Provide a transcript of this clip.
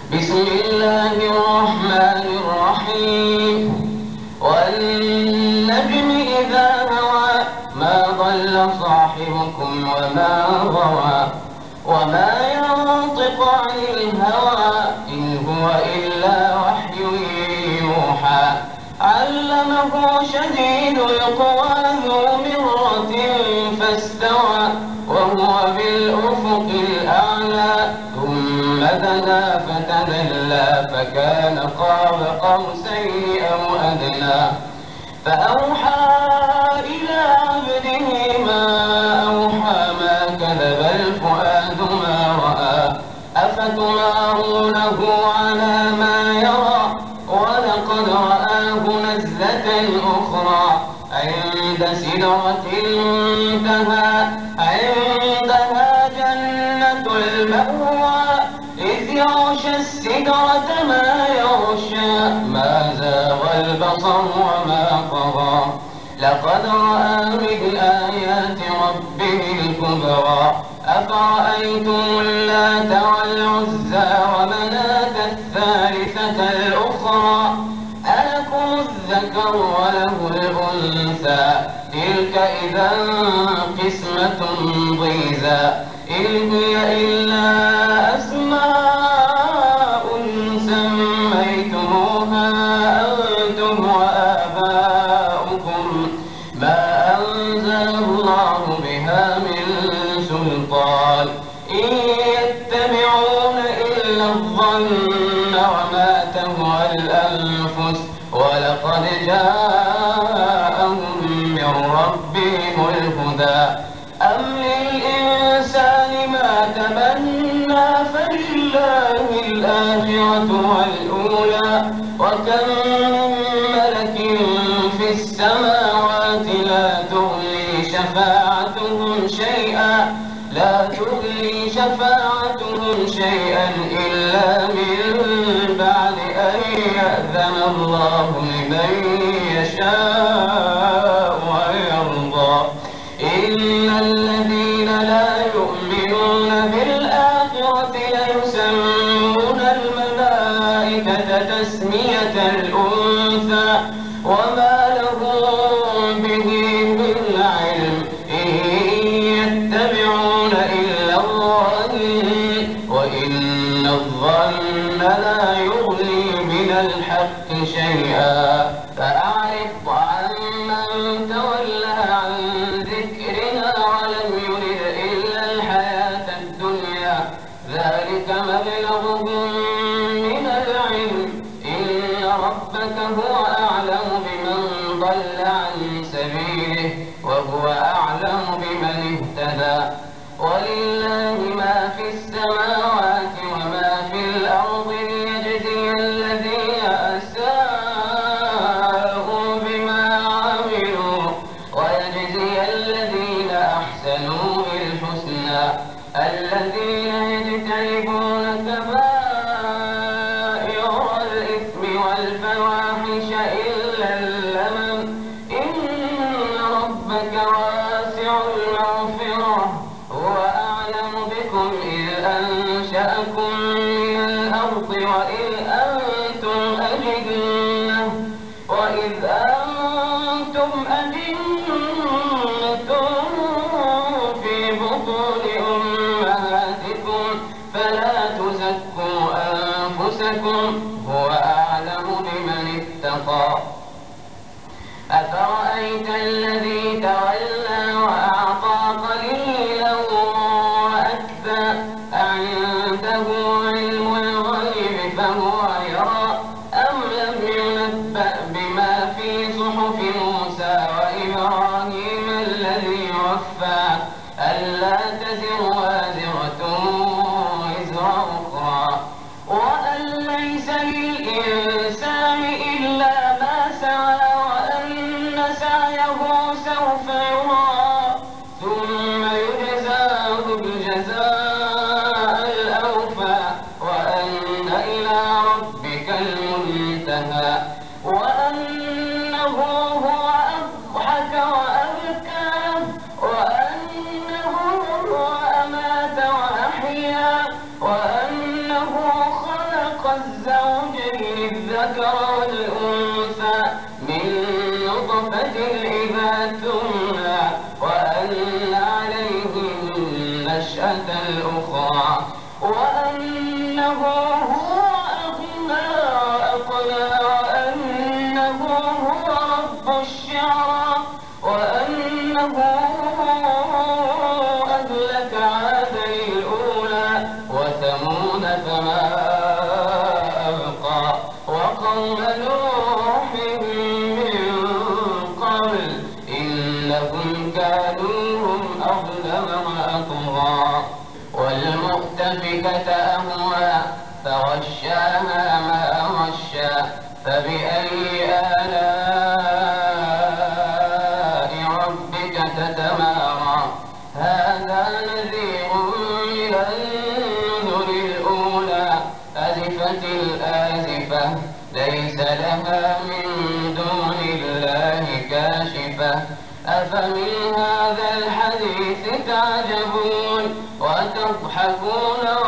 بسم الله الرحمن الرحيم. والنجم إذا هوى ما ضل صاحبكم وما غوى وما ينطق عن الهوى إن هو إلا وحي يوحى. علمه شديد القوى ذو مرة فاستوى وهو بالأفق الأعلى ثم دنا فتدلى فكان قاب قوسين أو أدنى. فأوحى إلى عبده ما أوحى ما كذب الفؤاد ما رأى أفتمارونه على ما يرى ولقد رآه نزلة أخرى عند سدرة المنتهى عندها جنة المأوى إذ يغشى السدرة ما يغشى ما زاغ البصر وما طغى لقد رأى من آيات ربه الكبرى. أفرأيتم اللات والعزى ومناة الثالثة الأخرى ألكم الذكر وله الأنثى تلك إذا قسمة ضيزى إن هي إلا أسماء سميتموها أنتم وآباؤكم ما أنزل الله بها من سلطان إن يتبعون إلا الظن وما تهوى الأنفس ولقد جاءهم من ربهم الهدى. أم للإنسان ما تمنى فلله الآخرة والأولى وكم من ملك في السماوات لا تغني شفاعتهم شيئا إلا من بعد أن يأذن الله لمن يشاء ويرضى. إن الذين لا يؤمنون بالآخرة ليسمون الملائكة تسمية الأنثى وما لهم به من علم إن يتبعون إلا الظن وإن الظن لا يغني من الحق شيئا. فأعرض عمن تولى عن ذكرنا ولم يرد إلا الحياة الدنيا ذلك مبلغهم من العلم إن ربك هو أعلم بمن ضل عن سبيله وهو أعلم بمن اهتدى. ولله ما في السماوات وما في الأرض ليجزي الذين أساءوا بما عملوا ويجزي الذين أحسنوا بالحسنى الذين يجتنبون كبائر الإثم والفواحش إلا اللمم إن ربك واسع المغفرة هو أعلم بكم إذ أنشأكم من الأرض وإذ أنتم أجنة في بطون أمهاتكم فلا تزكوا أنفسكم هو أعلم بمن اتقى. أفرأيت الذي تولى وأعطى قليلا وأكدى أعنده علم الغيب فهو يرى أم لم ينبأ بما في صحف موسى وإبراهيم الذي وفى ألا تزر وازرة وزر أخرى وأن ليس للإنسان إلا ما سعى وأن سعيه سوف يرى ثم يجزاه الجزاء الأوفى وأن إلى ربك المنتهى وأنه هو أضحك وأبكى وأنه هو أمات وأحيا وأنه خلق الزوجين الذكر والأنثى من نطفة إذا تمنى وأن عليه النشأة الأخرى وأنه هو أغنى وأنه هو رب الشعرى وأنه أهلك عادا الأولى وثمود فما أبقى وقوم نوح من قبل إنهم كانوا هم أظلم وأطغى والمؤتفكة أهوى فغشاها ما غشى فبأي آلاء ربك تتمارى هذا نذير من النذر الأولى أزفت الآزفة ليس لها من دون الله كاشفة أفمن هذا الحديث تعجبون وتضحكون